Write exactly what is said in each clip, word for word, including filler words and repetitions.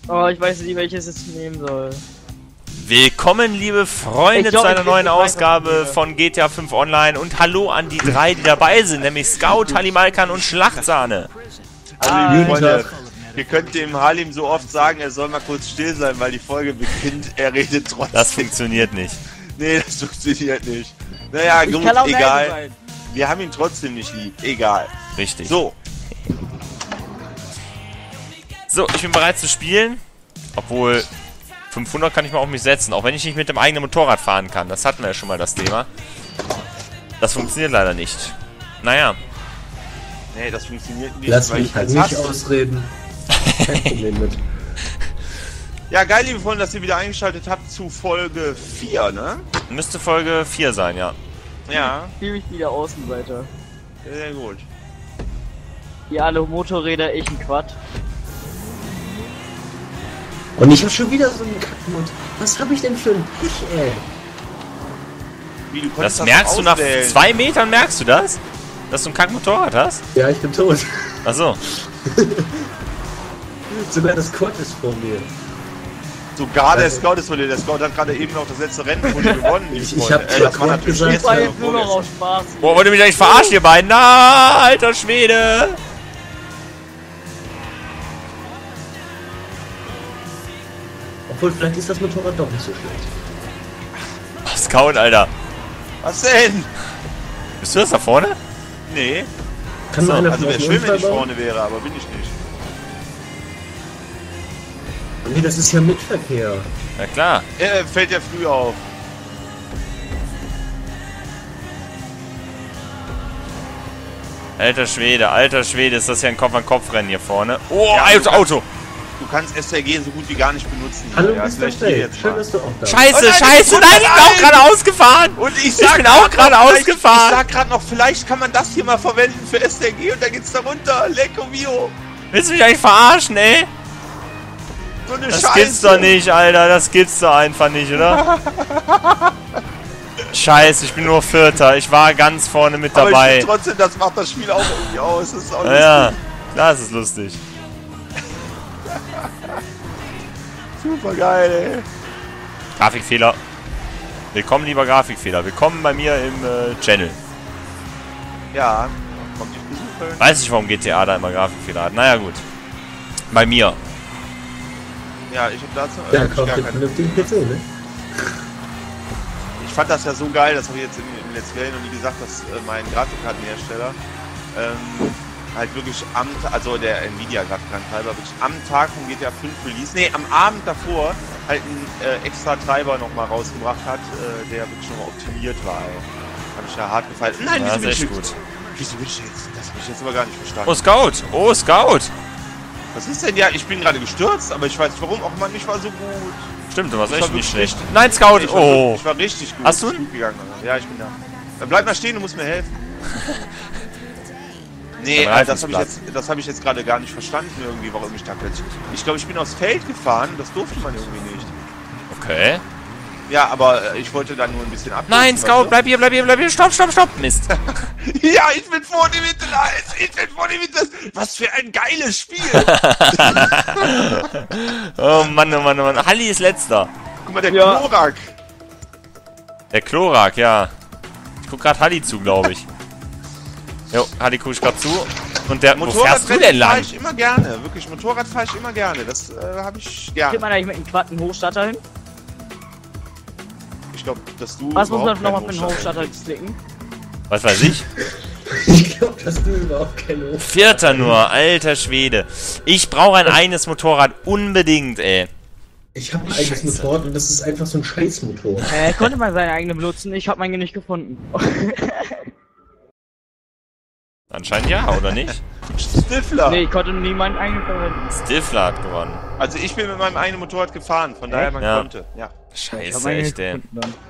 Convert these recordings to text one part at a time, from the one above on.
Oh, ich weiß nicht, welches ich nehmen soll. Willkommen, liebe Freunde, glaub, zu einer neuen weiß, Ausgabe von G T A fünf Online. Und hallo an die drei, die dabei sind, nämlich Scout, Halimalkan und Schlachtsahne. Also, liebe Freunde, ihr könnt dem Halim so oft sagen, er soll mal kurz still sein, weil die Folge beginnt, er redet trotzdem. Das funktioniert nicht. Nee, das funktioniert nicht. Naja, Ich gut, kann auch egal. leise sein. Wir haben ihn trotzdem nicht lieb. Egal. Richtig. So, So, ich bin bereit zu spielen. Obwohl, fünfhundert kann ich mal auf mich setzen, auch wenn ich nicht mit dem eigenen Motorrad fahren kann. Das hatten wir ja schon mal, das Thema. Das funktioniert leider nicht. Naja. nee, das funktioniert nicht. Lass weil mich ich halt das nicht hasse. ausreden. Kein Problem mit. Ja, geil, liebe Freunde, dass ihr wieder eingeschaltet habt zu Folge vier, ne? Müsste Folge vier sein, ja. Ja, Fühl mich wieder Außenseiter. sehr gut. Ihr alle Motorräder, ich ein Quad. Und ich hab schon wieder so einen Kackmund. Was hab ich denn für ein Pech, ey? Wie, du konntest Das merkst du nach auswählen. zwei Metern, merkst du das? Dass du ein Kackmotorrad hast? Ja, ich bin tot. Achso. Sogar das Quad ist vor mir. Sogar der Scout ist von dir. Der Scout hat gerade eben noch das letzte Rennen von dir gewonnen, liebe Ich- ich Freunde. hab Äh, das war Quad natürlich gesagt. jetzt Das war noch jetzt nur noch vorgestern. aus Spaß. Boah, wollt ihr mich eigentlich verarschen, ihr beiden? Na, alter Schwede! Obwohl, vielleicht ist das Motorrad doch nicht so schlecht. Oh, Scout, Alter. Was denn? Bist du das da vorne? Nee. Kann So, man einer Also von wäre euch schön, einen wenn ich Unfall bauen? vorne wäre, aber bin ich nicht. Nee, das ist ja Mitverkehr. Ja klar. Er fällt ja früh auf. Alter Schwede, alter Schwede, ist das ja ein Kopf-an-Kopf-Rennen hier vorne. Oh, Ja, alter du Auto! Du kannst S R G so gut wie gar nicht benutzen. Hallo, ja, Mister vielleicht hier Fake. jetzt Schön, mal. dass du auch da bist. Scheiße, Oh nein, scheiße, nein, nein, ich bin auch nein! gerade ausgefahren! Und ich Ich sag bin auch grad gerade noch, vielleicht- ausgefahren. Ich sag gerade noch, vielleicht kann man das hier mal verwenden für S R G und dann geht's da runter. Lecco mio. Willst du mich eigentlich verarschen, ey? So eine Das Scheiße. gibt's doch nicht, Alter. Das gibt's doch einfach nicht, oder? Scheiße, ich bin nur Vierter. Ich war ganz vorne mit Aber ich dabei. find trotzdem, das macht das Spiel auch irgendwie aus. Das ist auch Naja, lustig. klar ist es lustig. Super geil, ey. Grafikfehler. Willkommen, lieber Grafikfehler. Willkommen bei mir im äh, Channel. Ja, kommt dich besuchen. Weiß nicht, warum G T A da immer Grafikfehler hat. Naja, gut. Bei mir. Ja, ich hab dazu Ja, äh, kauf gar dir keine. vernünftigen P C, ne? Ich fand das ja so geil, das habe ich jetzt in, in Let's Play noch nie gesagt, dass äh, mein Grafikkartenhersteller ähm, halt wirklich am, Ta- also der Nvidia Grafikkartentreiber wirklich am Tag von G T A fünf Release, nee, am Abend davor halt einen äh, extra Treiber nochmal rausgebracht hat, äh, der wirklich nochmal optimiert war, ey. Hab ich ja hart gefallen. Nein, Ja, wieso bin ist ich echt gut. Wieso bin ich jetzt? Das habe ich jetzt aber gar nicht verstanden. Oh, Scout. Oh, Scout. Was ist denn? Ja, ich bin gerade gestürzt, aber ich weiß nicht warum. Auch Mann, ich war so gut. Stimmt, du warst Ich echt war nicht wirklich schlecht. Nein, Scout. Ich war, Oh. ich war richtig gut. Hast du Ist ihn? gut gegangen. Ja, ich bin da. Dann bleib mal stehen, du musst mir helfen. Nee, Aber äh, das habe ich Reifensplatz. jetzt, das habe ich jetzt gerade gar nicht verstanden irgendwie, warum ich da plötzlich. Ich glaube, ich bin aufs Feld gefahren, das durfte man irgendwie nicht. Okay. Ja, aber äh, ich wollte dann nur ein bisschen ab. Nein, Scout, bleib hier, bleib hier, bleib hier. Stopp, stopp, stopp. Mist. Ja, ich bin vorne mit Eis, ich bin vorne mit das. Was für ein geiles Spiel! Oh Mann, oh Mann, oh Mann. Halli ist letzter. Guck mal, der Ja. Klorak. Der Chlorak, ja. Ich guck grad Halli zu, glaube ich. Jo, Halli guck ich grad zu. Und der, wo fährst du denn fahre lang? ich immer gerne. Wirklich, Motorrad fahre ich immer gerne. Das äh, habe ich Kriegt gerne. man eigentlich mit einem Quad einen Hochstarter hin? Ich glaube, dass du. Was muss man überhaupt nochmal keinen für einen Hochstarter Hochstarter klicken? Was weiß ich? Ich glaube, dass du überhaupt keine Hof. Vierter nur, alter Schwede. Ich brauche ein eigenes Motorrad unbedingt, ey. Ich habe ein eigenes Scheiße. Motorrad und das ist einfach so ein Scheißmotor. Äh, konnte man seine eigene benutzen? Ich habe meine nicht gefunden. Anscheinend ja, oder nicht? Stifler. Nee, ich konnte nie meinen eigenen verwenden. Stifler hat gewonnen. Also ich bin mit meinem eigenen Motorrad gefahren, von daher man Ja. konnte. Ja. Ich hab Scheiße, meine echt, ey. gefunden dann.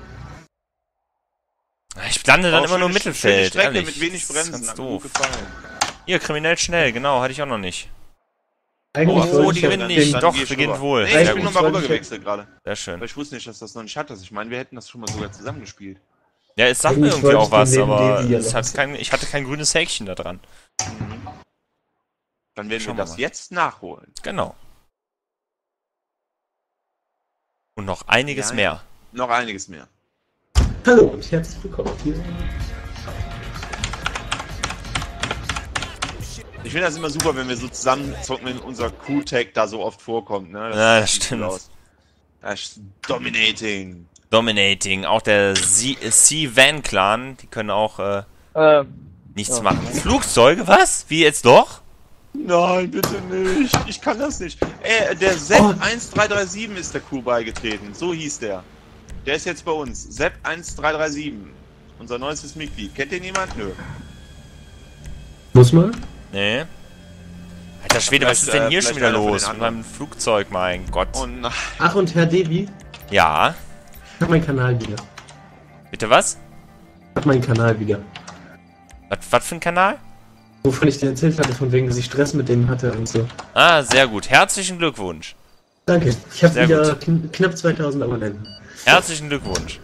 Ich lande dann Auch immer nur im schöne- schöne Mittelfeld, Strecke ehrlich. mit wenig Das ist Bremsen. ganz Hat mir doof. gut gefallen. Hier, kriminell schnell, genau, hatte ich auch noch nicht. Eigentlich Oh, wollte oh, ich die ja gewinnen den- nicht. Dann Doch, geh ich beginnt rüber. wohl. Nee, Sehr ich bin gut. nochmal wollte rüber ich ja- gewechselt gerade. Sehr schön. Weil ich wusste nicht, dass das noch nicht hat. Ich meine, wir hätten das schon mal sogar zusammengespielt. Ja, es sagt mir Eigentlich irgendwie wollte auch ich was, den neben aber dem hier es hat lassen. kein, ich hatte kein grünes Häkchen da dran. Dann werden Schauen wir wir das mal. jetzt nachholen. Genau. Und noch einiges Ja, mehr. Noch einiges mehr. Hallo und herzlich willkommen hier. Ich finde das immer super, wenn wir so zusammen zocken, wenn unser Crew-Tag da so oft vorkommt, ne? Ja, das sieht stimmt. gut aus. Das ist dominating. Dominating. Auch der C-Van-Clan, die können auch äh, Äh, nichts Ja. machen. Flugzeuge? Was? Wie jetzt doch? Nein, bitte nicht. Ich kann das nicht. Äh, der Sepp eins drei drei sieben ist der Crew beigetreten. So hieß der. Der ist jetzt bei uns. Sepp eins drei drei sieben. Unser neuestes Mitglied. Kennt den jemand? Nö. Muss man? Nee. Alter Schwede, was Vielleicht, ist denn äh, hier schon vielleicht wieder einer von los? den Mit meinem Flugzeug, mein Gott. Und Ach und Herr Devi, Ja. ich hab meinen Kanal wieder. Bitte was? Ich hab meinen Kanal wieder. Was, was für ein Kanal? Wovon ich dir erzählt hatte, von wegen, dass ich Stress mit dem hatte und so. Ah, sehr gut. Herzlichen Glückwunsch. Danke. Ich habe Sehr wieder kn knapp zweitausend Abonnenten. Herzlichen Glückwunsch.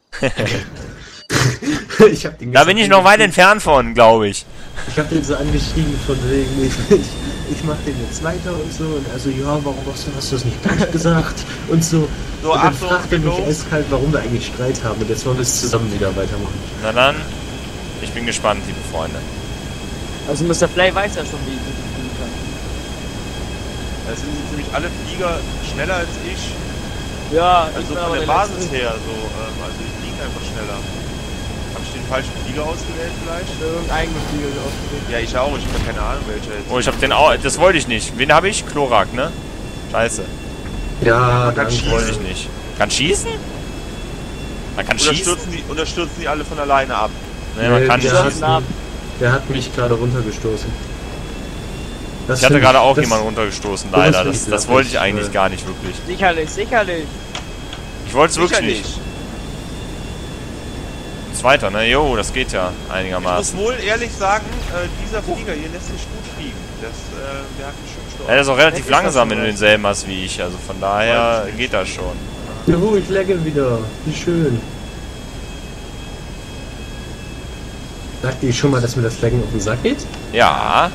ich hab den Da bin ich noch weit entfernt von, glaube ich. Ich habe den so angeschrieben von wegen, ich, ich, ich mach den jetzt weiter und so. Und also, ja, warum hast du, hast du das nicht gleich gesagt? Und so. So, und dann Achtung, fragt er mich los. eiskalt, warum wir eigentlich Streit haben. Und jetzt wollen wir es zusammen wieder weitermachen. Na dann, ich bin gespannt, liebe Freunde. also Mister Flay weiß ja schon, wie ich fliegen kann. da sind ziemlich alle Flieger schneller als ich. Ja, ich Also bin von aber der der Basis Letzte. her so. Ähm, also ich fliege einfach schneller. Habe ich den falschen Flieger ausgewählt vielleicht? Irgendein Flieger ausgewählt. Ja, ich auch. Ich habe keine Ahnung welcher jetzt. Oh, ich hab den auch. Das wollte ich nicht. Wen habe ich? Chlorak, ne? Scheiße. Ja, kann danke. schießen. Wollte ich nicht. Kann schießen? Man kann Oder schießen? stürzen, die, oder stürzen die alle von alleine ab? Ne, man Nee, kann der nicht hat- schießen. ab. Der hat mich gerade runtergestoßen. Das Ich hatte find gerade auch das- jemanden runtergestoßen, sowas leider. find Das, ich das wollte ich nervig, eigentlich äh. gar nicht wirklich. Sicherlich, sicherlich. Ich wollte es Sicher wirklich nicht. Ein zweiter, ne? Jo, das geht ja Ich muss einigermaßen. wohl ehrlich sagen, äh, dieser Flieger hier lässt sich gut fliegen. Das, äh, der hat mich schon gestorben. Ja, der ist auch relativ Ist das langsam, so wenn du recht? denselben hast wie ich. Also von daher Weiß ich geht das schon. Juhu, ich lagge wieder. Wie schön. Sagt ihr schon mal, dass mir das Laggen auf den Sack geht? Ja.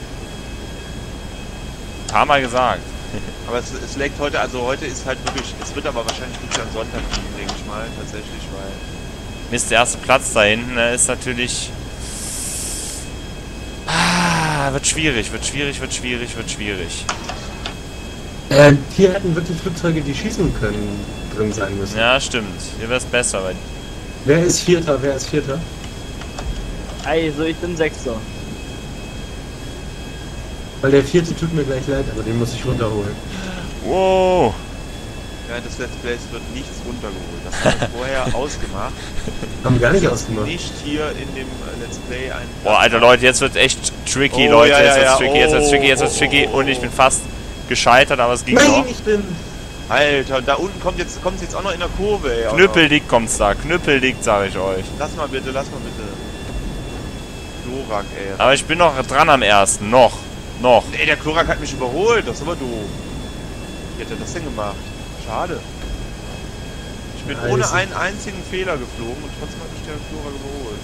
Paar Mal gesagt. Aber es, es legt heute, also heute ist halt wirklich, es wird aber wahrscheinlich nicht am Sonntag fliegen, denke ich mal, tatsächlich, weil... Mist, der erste Platz da hinten ne, ist natürlich... Ah, wird schwierig, wird schwierig, wird schwierig, wird schwierig. Äh, hier hätten wirklich Flugzeuge, die schießen können, drin sein müssen. Ja, stimmt. Hier wäre es besser, weil... Wer ist Vierter? Wer ist Vierter? Also, ich bin Sechster. Weil der Vierte tut mir gleich leid, aber den muss ich runterholen. Wow. Während des Let's Plays wird nichts runtergeholt. Das haben wir vorher ausgemacht. Haben wir gar nicht Dass ausgemacht. nicht hier in dem äh, Let's Play ein... Boah, Alter, Leute, jetzt wird echt tricky, Oh, Leute. ja, Jetzt ja, wird's ja. tricky, jetzt wird's Oh, tricky, jetzt wird's oh, tricky. oh, Und ich oh. bin fast gescheitert, aber es ging Nein, noch. ich bin... Alter, da unten kommt jetzt, kommt jetzt auch noch in der Kurve, ey. auch noch. Knüppeldick kommt's da. Knüppeldick, sag ich euch. Lass mal bitte, lass mal bitte. Chlorak, ey. Aber ich bin noch dran am ersten. Noch. Noch. Ey, der Chlorak hat mich überholt, das ist aber doof. Wie hat er das denn gemacht? Schade. Ich bin Ja, ohne das ist- einen einzigen Fehler geflogen und trotzdem hat mich der Chlorak überholt.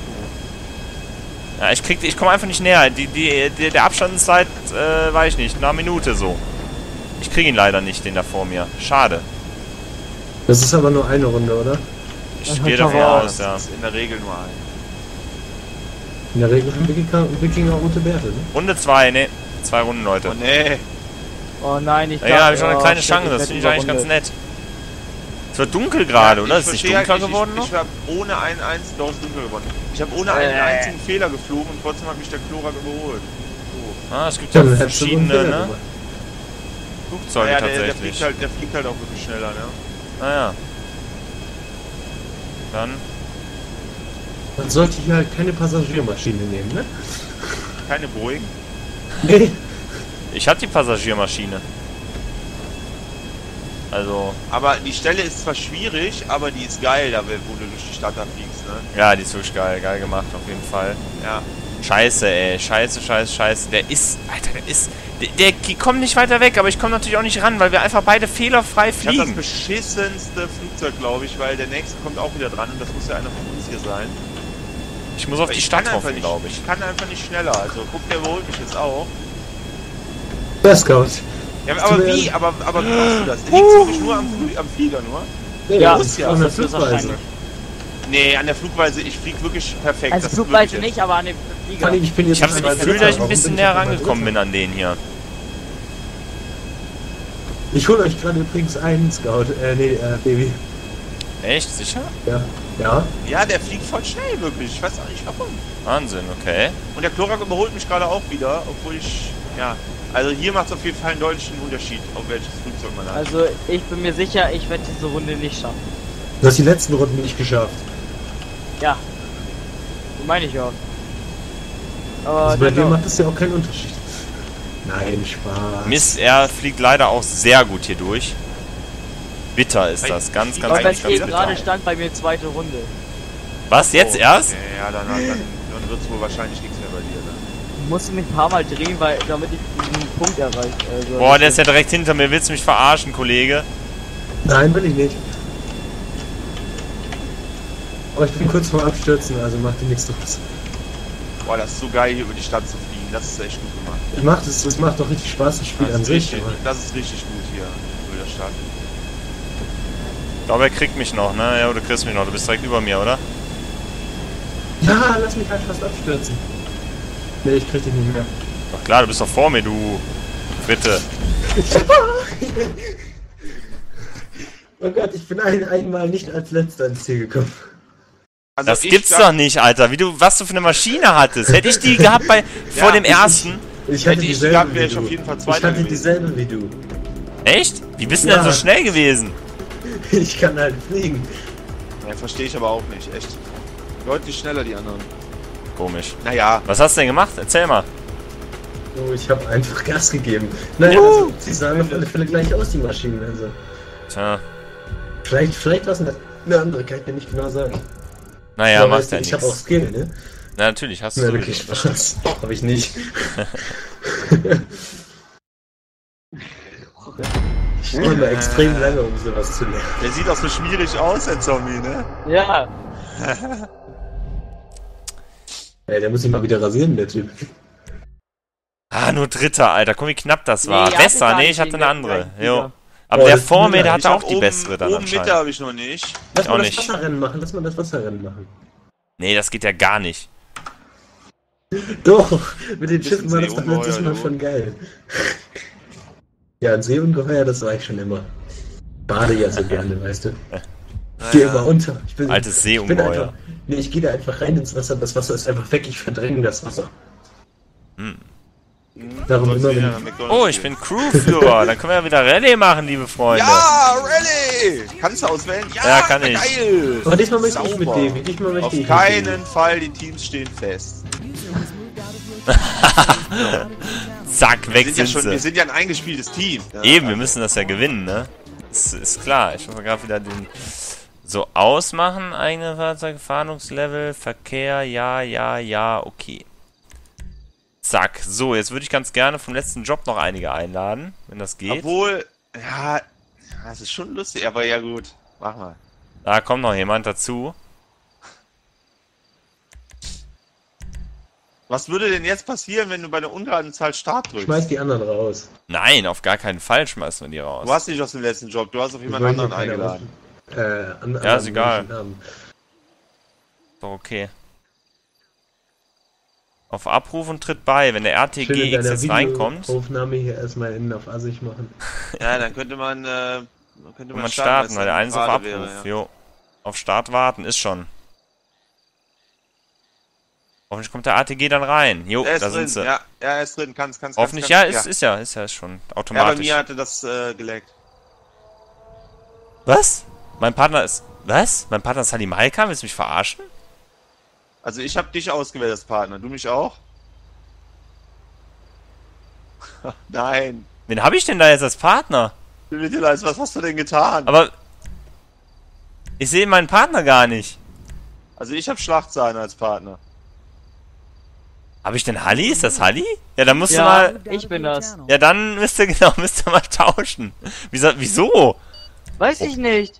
Ja, ich krieg, ich komme einfach nicht näher. Die, die, die, der Abstand ist seit, äh, weiß ich nicht, einer Minute so. Ich kriege ihn leider nicht, den da vor mir. Schade. Das ist aber nur eine Runde, oder? Ich Dann gehe hört davon er raus. aus, ja. Das ist in der Regel nur ein. In der Regel haben Wikinger, Wikinger rote Bärte, ne? Runde zwei, ne. Zwei Runden, Leute. Oh nee. Oh nein, ich Ja, ja, habe ich noch eine oh, kleine shit, Chance. Das werd finde ich eigentlich ganz überrundet. nett. Es wird dunkel gerade, Ja, oder? ich Ist nicht verstehe dunkler halt nicht, geworden ich, noch? Ich habe ohne einen einzigen, doch ist dunkel geworden. Ich habe ohne einen Äh. einzigen Fehler geflogen und trotzdem hat mich der Chlorak überholt. So. Ah, es gibt ja Dann hättest du wohl einen verschiedene, Fehler ne? gemacht. Flugzeuge Naja, der, der, tatsächlich. fliegt halt, der fliegt halt auch wirklich schneller, ne? Naja. Dann. Man sollte hier halt keine Passagiermaschine nehmen, ne? Keine Boeing. Nee. Ich hab die Passagiermaschine. Also, Aber die Stelle ist zwar schwierig, aber die ist geil, da wo du durch die Stadt da fliegst, ne? ja, die ist wirklich geil. Geil gemacht, auf jeden Fall. Ja. Scheiße, ey. Scheiße, scheiße, scheiße. Der ist. Alter, der ist. Der, der kommt nicht weiter weg, aber ich komme natürlich auch nicht ran, weil wir einfach beide fehlerfrei Ich habe das fliegen. beschissenste Flugzeug, glaube ich, weil der nächste kommt auch wieder dran und das muss ja einer von uns hier sein. Ich muss auf Aber die ich Stadt kann einfach hoffen, nicht- glaube ich. Ich kann einfach nicht schneller, also guck, der überholt mich jetzt auch. Der Scout. Ja, aber wie? Aber, aber wie machst du das? Liegt wirklich nur am, am Flieger nur? Nee, Ja, das ist ja, an der das ist Flugweise. wahrscheinlich. Nee, an der Flugweise, ich flieg wirklich perfekt. Also das ist Flugweise wirklich nicht, aber an dem Flieger. Vor allem, ich bin jetzt Ich habe das einmal Gefühl, Dritter. dass ich ein Warum bisschen bin näher auf einmal rangekommen bin Dritter? an den hier. Ich hole euch gerade übrigens einen Scout, äh, nee, äh, Baby. Echt? Sicher? Ja. Ja? Ja, der fliegt voll schnell, wirklich. Ich weiß auch nicht warum. Wahnsinn, okay. Und der Klorak überholt mich gerade auch wieder, obwohl ich, ja, also hier macht es auf jeden Fall einen deutlichen Unterschied, auf welches Flugzeug man hat. Also ich bin mir sicher, ich werde diese Runde nicht schaffen. Du hast die letzten Runden nicht geschafft. Ja. So meine ich auch. Aber Also bei dir dennoch. macht das ja auch keinen Unterschied. Nein, Spaß. Mist, er fliegt leider auch sehr gut hier durch. Bitter ist das, ganz, ganz, Aber ganz, es ganz geht gerade bitter. stand bei mir zweite Runde. Was, jetzt Oh, erst? okay, ja, dann, dann, dann wird es wohl wahrscheinlich nichts mehr bei dir. Ne? Ich musste mich ein paar Mal drehen, weil damit ich diesen Punkt erreiche. Also Boah, der ist ja direkt hinter mir. Willst du mich verarschen, Kollege? Nein, will ich nicht. Aber ich bin kurz vor Abstürzen, also macht dir nichts draus. Boah, das ist so geil, hier über die Stadt zu fliegen. Das ist echt gut gemacht. Ich mach das, es macht doch richtig Spaß, das Spiel Das an ist, sich. richtig, aber- das ist richtig gut hier über der Stadt. Ich glaube, er kriegt mich noch, ne? Ja, du kriegst mich noch. Du bist direkt über mir, oder? Ja, lass mich halt fast abstürzen. Nee, ich krieg dich nicht mehr. Ach klar, du bist doch vor mir, du Fritte. Oh Gott, ich bin ein, einmal nicht als letzter ins Ziel gekommen. Also Das ich gibt's sag- doch nicht, Alter. Wie du, was du für eine Maschine hattest. Hätte ich die gehabt bei vor Ja, dem ersten. Ich Hätte hatte ich dieselbe gehabt, wäre wie ich du. auf jeden Fall Ich Zweiter hatte gewesen. dieselbe wie du. Echt? Wie bist du Ja. denn so schnell gewesen? Ich kann halt fliegen. Ja, verstehe ich aber auch nicht, echt. Deutlich schneller die anderen. Komisch. Naja, Was hast du denn gemacht? Erzähl mal. Oh, ich habe einfach Gas gegeben. Naja, also, sie sahen auf alle Fälle gleich aus, die Maschinen. Also. Tja. Vielleicht, vielleicht war es eine, eine andere, kann ich dir nicht genau sagen. Naja, Aber macht weißt du, ja ich habe auch nichts. Skill, ne? Na, natürlich, hast du Ja, wirklich sowieso. Spaß. Habe ich nicht. Ich brauche extrem lange, um sowas zu lernen. der sieht auch so schmierig aus, der Zombie, ne? Ja, Ey, der muss sich mal wieder rasieren, der Typ. Ah, nur Dritter, Alter. Guck, wie knapp das Nee, war. ihr hattet Besser, gar nee, nicht ich hatte den eine andere. gleichen Jo. Sieger. Aber Oh, der das vor tut mir mir, der leid. hatte Ich auch hab die oben, bessere dann oben anscheinend. Mitte habe ich noch nicht. Lass mal auch das nicht. Wasserrennen machen, lass mal das Wasserrennen machen. Nee, das geht ja gar nicht. Doch, mit den Schiffen war das doch Seeungeheuer, letztes Mal du. schon geil. Ja, ein Seeungeheuer, das war ich schon immer. Bade ja so gerne, weißt du. Ich gehe immer unter. Ich bin, Altes ich bin Seeungeheuer. einfach, nee, ich gehe da einfach rein ins Wasser, das Wasser ist einfach weg, ich verdränge das Wasser. Hm. Darum Sollst immer, du wieder wenn McDonald's Oh, ich gehen. bin Crewführer. Dann können wir ja wieder Rallye machen, liebe Freunde. Ja, Rallye! Kannst du auswählen? Ja, Ja, kann ich. geil! Aber diesmal möchte ich mit Sauber. Davy, diesmal möchte Auf ich mit keinen Fall, die Teams stehen fest. Zack, Wir weg sind, ja sind schon, wir sie. sind ja ein eingespieltes Team. Ja, Eben, wir müssen das ja gewinnen, ne? Das ist klar. Ich muss mal gerade wieder den... So, ausmachen, eigene Fahrzeuge, Fahndungslevel, Verkehr, ja, ja, ja, okay. Zack. So, jetzt würde ich ganz gerne vom letzten Job noch einige einladen, wenn das geht. Obwohl, ja, das ist schon lustig, aber ja gut. Mach mal. Da kommt noch jemand dazu. Was würde denn jetzt passieren, wenn du bei der ungeraden Zahl Start drückst? Schmeiß die anderen raus. Nein, auf gar keinen Fall schmeißen wir die raus. Du hast nicht aus dem letzten Job, du hast auf jemand Ich wollte anderen hier keine eingeladen. Äh, an, Ja, ist anderen egal. Namen. So, okay. Auf Abruf und tritt bei. Wenn der R T Schön in G X deiner jetzt reinkommt, Videoaufnahme hier erstmal innen auf Assig machen. Ja, dann könnte man, äh, dann könnte kann man man starten, weil der wenn eins es auf gerade Abruf. wäre, ja. Jo. Auf Start warten, ist schon. Hoffentlich kommt der R T G dann rein. Jo, Er ist da drin, sind sie. ja, ja, er ist drin, kannst, kannst, Hoffentlich, kannst, ja, ist, ja. ist ja, ist ja ist schon Ja, bei automatisch. mir hatte das äh, geleckt. Was? Mein Partner ist. Was? Mein Partner ist Halim Halka? Willst du mich verarschen? Also ich habe dich ausgewählt als Partner, du mich auch? Nein. Wen habe ich denn da jetzt als Partner? Bitte, was hast du denn getan? Aber. Ich sehe meinen Partner gar nicht. Also ich habe Schlachtsahne als Partner. Habe ich denn Halli? Ist das Halli? Ja, dann musst ja, du mal. ich bin das. Ja, dann müsst ihr genau, müsst ihr mal tauschen. Wieso? Wieso? Weiß ich nicht.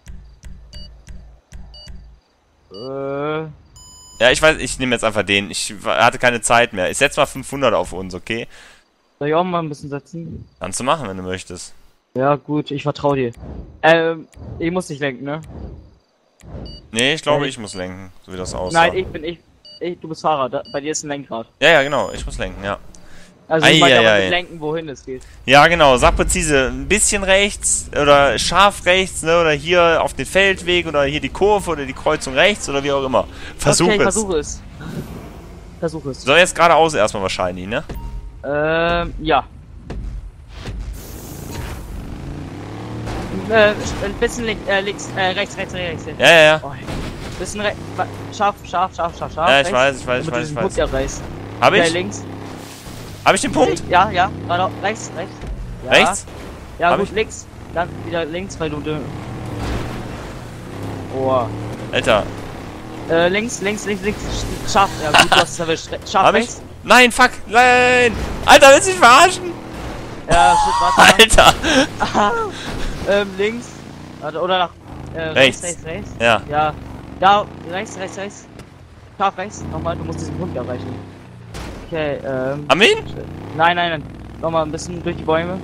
Äh, Ja, ich weiß, ich nehme jetzt einfach den. Ich hatte keine Zeit mehr. Ich setze mal fünfhundert auf uns, okay? Soll ich auch mal ein bisschen setzen? Kannst du machen, wenn du möchtest. Ja, gut, ich vertraue dir. Ähm, ich muss dich lenken, ne? Nee, ich glaube, Nein. ich muss lenken, so wie das aussah. Nein, ich bin ich. ich du bist Fahrer, da, bei dir ist ein Lenkrad. Ja, ja, genau, ich muss lenken, ja. Also ich Ei, meine ei, aber ei. mit lenken, wohin es geht. Ja, genau, sag präzise. Ein bisschen rechts oder scharf rechts, ne? Oder hier auf den Feldweg oder hier die Kurve oder die Kreuzung rechts oder wie auch immer. Versuch okay, es. versuche es. Versuche es. So, jetzt geradeaus erstmal wahrscheinlich, ne? Ähm, ja. Äh, ein bisschen link, äh, links, äh, rechts, rechts, rechts. rechts. Ja, ja, ja. Oh, bisschen rechts. Scharf, scharf, scharf, scharf, scharf. Ja, ich rechts, weiß, ich weiß, ich damit du weiß, diesen ich Punkt weiß. erreichst. Hab Okay, ich? links. Hab ich den Punkt? Ja, ja. Geradeaus, rechts, rechts. Ja. Rechts? Ja, Hab gut, ich? links. Dann wieder links, weil du... Oh. Alter. Äh, links, links, links, links. Scharf. Ja, gut, du hast es erwischt. Scharf Hab ich? rechts. Nein, fuck, nein! Alter, willst du mich verarschen? Ja, shit, warte. Alter! Aha. ähm, links. Warte, oder nach. Äh, Rechts. rechts, rechts, rechts. Ja. Ja. Da, rechts, rechts, rechts. Scharf rechts. Nochmal, du musst diesen Punkt erreichen. Okay, ähm. Haben wir ihn? Nein, nein, nein. Nochmal ein bisschen durch die Bäume.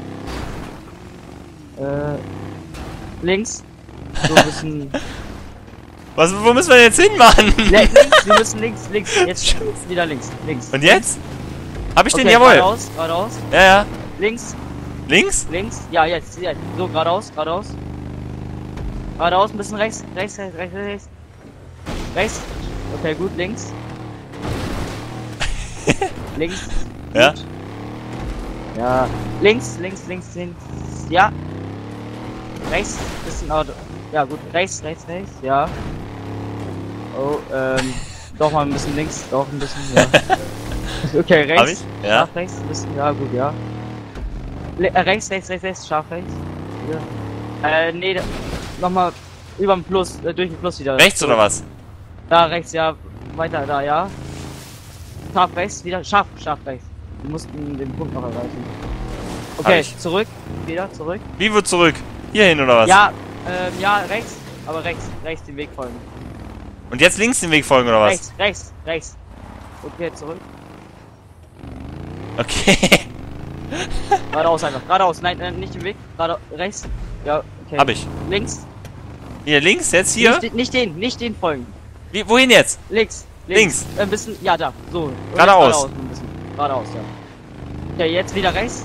Äh. Links. So ein bisschen. Was, wo müssen wir jetzt hin, Mann? Le links, wir müssen links, links. Jetzt wieder links, links. Und jetzt? Hab ich Okay, den? Jawohl! Geradeaus, geradeaus. Ja, ja. Links, Links? links. Ja, jetzt, ja. So, geradeaus, geradeaus. Geradeaus, ein bisschen rechts, rechts, rechts, rechts, rechts. Rechts. Okay, gut, links. Links. Ja. Gut. Ja. Links, links, links, links. Ja. Rechts, bisschen Auto. Ja, gut. Rechts, rechts, rechts. Ja. Oh, ähm. Doch mal ein bisschen links. Doch ein bisschen, ja. Okay, rechts. Hab ich? Ja. Scharf rechts, ein bisschen. Ja, gut, ja. Le äh, rechts, rechts, rechts, rechts. Scharf rechts. Ja. Äh, nee. da- Nochmal über den Plus, äh, durch den Plus wieder. Rechts oder was? Da, rechts, ja. Weiter, da, ja. Scharf rechts, wieder. Scharf, scharf rechts. Wir mussten den Punkt noch erreichen. Hab Okay, ich. zurück. Wieder, zurück. Wie wird zurück? Hierhin oder was? Ja, ähm, ja, rechts. Aber rechts, rechts den Weg folgen. Und jetzt links den Weg folgen oder was? Rechts, rechts, rechts. Okay, zurück. Okay. Geradeaus einfach. Geradeaus. Nein, nein, nicht den Weg. Gerade rechts. Ja, okay. Hab ich. Links. Hier links, jetzt hier? Nicht, nicht den, nicht den folgen. Wie, wohin jetzt? Links. Links. Äh, Ein bisschen, ja, da. So. Und jetzt Geradeaus. Geradeaus ein bisschen. Geradeaus, ja. Okay, jetzt wieder rechts.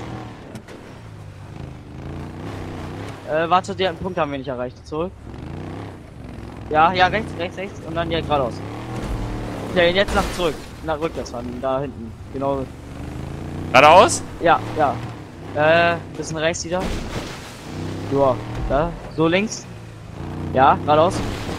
Äh, warte, den Punkt haben wir nicht erreicht. Zurück. Ja, ja, rechts, rechts, rechts. Und dann ja geradeaus. Okay, jetzt nach zurück. Nach rückwärts fahren. Da hinten. Genau. Geradeaus? Ja, ja. Äh, bisschen rechts wieder. Ja, da. So links. Ja, geradeaus.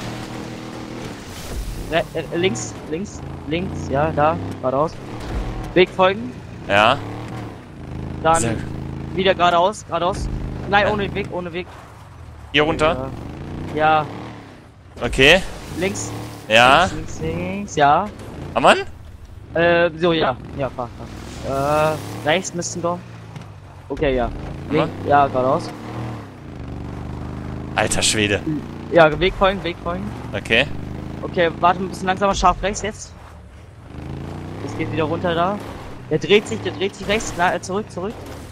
Re äh, links, links, links, ja, da, geradeaus. Weg folgen. Ja. Dann Sehr- wieder geradeaus, geradeaus. Nein, Ja. ohne Weg, ohne Weg. Hier runter? Ja, ja. Okay. Links. Ja. Links, links, links, ja. Ammann? Äh, so, ja. Ja, fahr, fahr. Äh, rechts müssten doch. Okay, ja. Link, ja, geradeaus. Alter Schwede. Ja, Weg folgen, Weg folgen. Okay. Okay, warte ein bisschen langsamer, scharf rechts jetzt. Es geht wieder runter da. Der dreht sich, der dreht sich rechts, na, äh, zurück, zurück.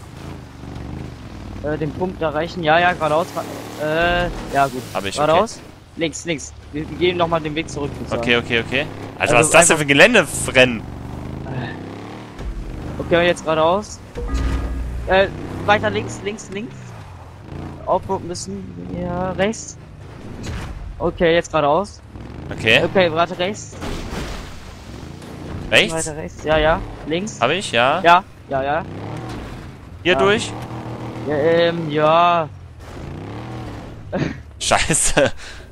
Äh, den Punkt erreichen, ja, ja, geradeaus. Äh, ja, gut. Hab ich, Geradeaus. Links, links. Wir wir gehen nochmal den Weg zurück. würde ich sagen. Okay, okay, okay. Alter, Also was ist das denn einfach- für ein Geländerennen? Okay, und jetzt geradeaus. Äh, weiter links, links, links. Aufgucken müssen. Ja, rechts. Okay, jetzt geradeaus. Okay. Okay, warte rechts. Rechts? Weiter rechts. Ja, ja. Links. Hab ich, ja. Ja, ja, ja. Hier Ja. durch? Ja, ähm, ja. Scheiße.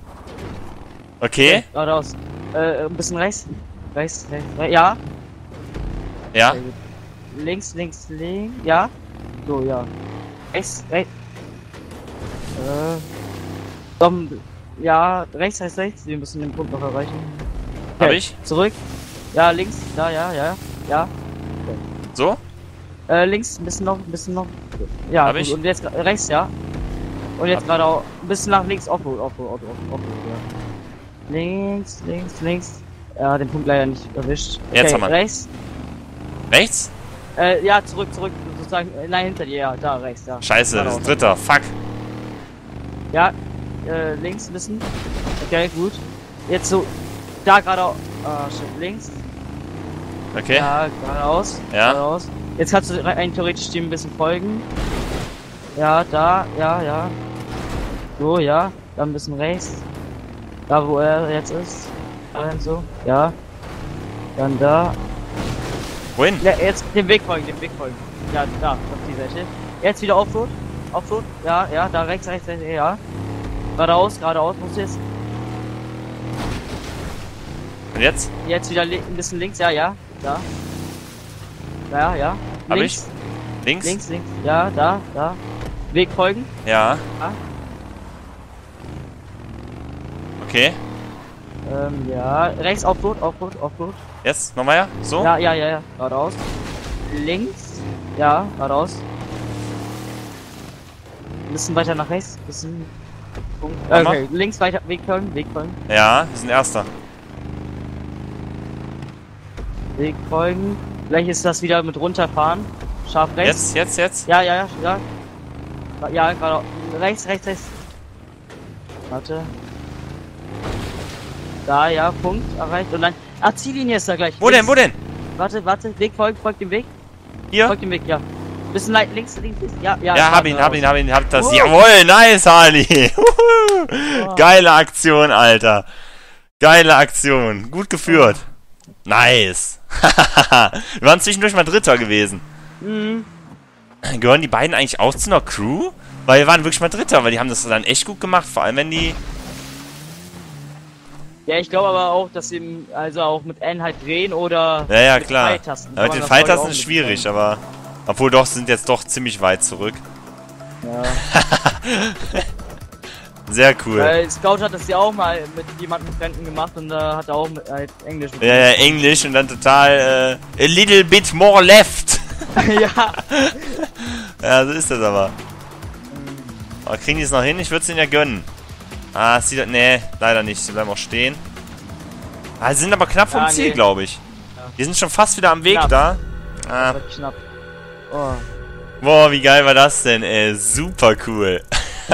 Okay. Geradeaus. Äh, ein bisschen rechts. Rechts, rechts, rechts. Ja. Ja. Sehr gut. Links, links, links. Ja. So, ja. Rechts, rechts. Äh. Dom, ja, rechts, rechts, rechts. Wir müssen den Punkt noch erreichen. Hab ich? Zurück. Ja, links. Da, ja, ja. Ja. So? Äh, links, ein bisschen noch, ein bisschen noch. Ja, Hab gut. ich? Und jetzt gra- rechts, ja. Und jetzt Hab- gerade auch ein bisschen nach links, Offroad, Offroad, Offroad, Offroad, ja. Links, links, links. Ja, den Punkt leider nicht erwischt. Jetzt haben wir. Rechts. Rechts? Äh, ja, zurück, zurück, so sagen, nein, hinter dir, ja, da rechts, da. Scheiße, das Geradeaus. ist dritter. Fuck. Ja, äh, links ein bisschen. Okay, gut. Jetzt so, da gerade, ah, shit, links. Okay. Ja, geradeaus. Ja. Geradeaus. Jetzt kannst du rein theoretisch dem ein bisschen folgen. Ja, da, ja, ja. So, ja. Dann ein bisschen rechts. Da, wo er jetzt ist. Dann so, ja. Dann da. Wohin? Ja, jetzt dem Weg folgen, dem Weg folgen. Ja, da, auf die Seite. Jetzt wieder Offroad. Offroad. Ja, ja, da rechts, rechts, rechts, ja. Geradeaus, geradeaus musst du jetzt. Und jetzt? Jetzt wieder ein bisschen links, ja, ja. Da. Ja, ja. Hab Links. ich? Links? Links, links. Ja, da, da. Weg folgen. Ja. Ja. Okay. Ähm, ja. Rechts, Offroad, Offroad, Offroad. Jetzt? Nochmal ja? So? Ja, ja, ja, ja. Geradeaus. Links. Ja, geradeaus. Ein bisschen weiter nach rechts. Ein bisschen. Punkt. Okay, links weiter. Weg folgen, Weg folgen. Ja, wir sind Erster. Weg folgen. Gleich ist das wieder mit runterfahren. Scharf rechts. Jetzt, jetzt, jetzt? Ja, ja, ja, ja. Ja, gerade. Rechts, rechts, rechts. Warte. Da, ja, Punkt erreicht. Und dann. Ah, Ziellinie ist da gleich. Wo denn, wo denn? Warte, warte. Weg folgt, folgt dem Weg. Hier? Folgt dem Weg, ja. Bisschen leicht, links, links, links. Ja, ja. Ja, hab da, ihn, da hab raus. ihn, hab ihn, hab das. Oh. Jawohl, nice, Harley. Oh. Geile Aktion, Alter. Geile Aktion. Gut geführt. Nice. Wir waren zwischendurch mal Dritter gewesen. Mhm. Gehören die beiden eigentlich auch zu einer Crew? Weil wir waren wirklich mal Dritter, weil die haben das dann echt gut gemacht. Vor allem, wenn die... Ja, ich glaube aber auch, dass sie also auch mit N halt drehen oder Ja, ja, mit klar. Pfeiltasten. Ja, mit Kann den man das, glaub ich, Pfeiltasten auch ist ein schwierig, bisschen aber... Obwohl doch, sind jetzt doch ziemlich weit zurück. Ja. Sehr cool. Weil Scout hat das ja auch mal mit jemandem Fremden gemacht und da hat er auch mit, halt Englisch mit Ja, ja, Englisch und dann total... Äh, a little bit more left. ja. Ja, so ist das aber. Aber kriegen die es noch hin? Ich würde es ihnen ja gönnen. Ah, es sieht... Nee, leider nicht. Sie bleiben auch stehen. Ah, sie sind aber knapp vom Ja, Ziel, nee. glaube ich. Ja. Die sind schon fast wieder am Weg Knapp. da. Das Ah. war knapp. Oh. Boah, wie geil war das denn, ey. Super cool.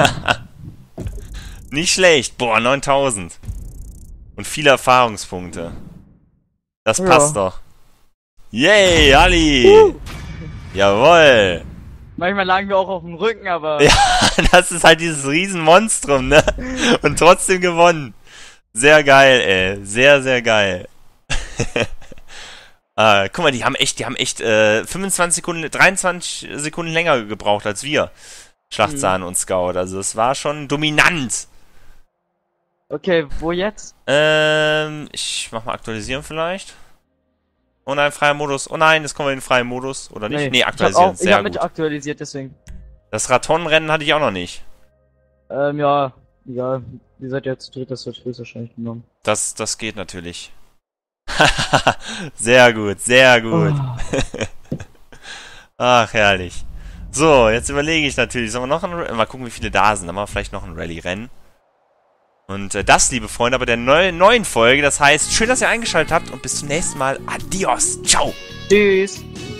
Nicht schlecht. Boah, neuntausend. Und viele Erfahrungspunkte. Das Ja. passt doch. Yay, Ali. Uh. Jawohl. Manchmal lagen wir auch auf dem Rücken, aber Ja, das ist halt dieses Riesenmonstrum, ne? Und trotzdem gewonnen. Sehr geil, ey. Sehr, sehr geil. ah, guck mal, die haben echt, die haben echt äh, fünfundzwanzig Sekunden, dreiundzwanzig Sekunden länger gebraucht als wir. Schlachtsahn und Scout. Also es war schon dominant. okay, wo jetzt? Ähm, ich mach mal aktualisieren vielleicht. Oh nein, freier Modus. Oh nein, jetzt kommen wir in den freien Modus. Oder nicht? Nee, ich hab, aktualisieren. auch, ich Sehr hab mit gut. aktualisiert, deswegen. Das Ratonenrennen hatte ich auch noch nicht. Ähm, ja, egal. Ihr seid ja zu dritt, das wird höchstwahrscheinlich genommen. Das, das geht natürlich. Sehr gut, sehr gut. Oh. Ach, herrlich. So, jetzt überlege ich natürlich, sollen wir noch ein... Mal gucken, wie viele da sind. Dann machen wir vielleicht noch ein Rallye-Rennen. Und äh, das, liebe Freunde, aber der neu neuen Folge. Das heißt, schön, dass ihr eingeschaltet habt und bis zum nächsten Mal. Adios. Ciao. Tschüss.